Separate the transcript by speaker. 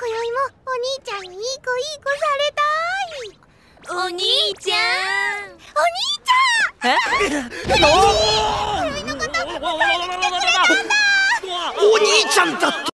Speaker 1: 今宵もお兄ちゃんにいい子されたい。
Speaker 2: お兄ちゃん、
Speaker 1: お兄ちゃん、
Speaker 3: お兄ちゃんだと。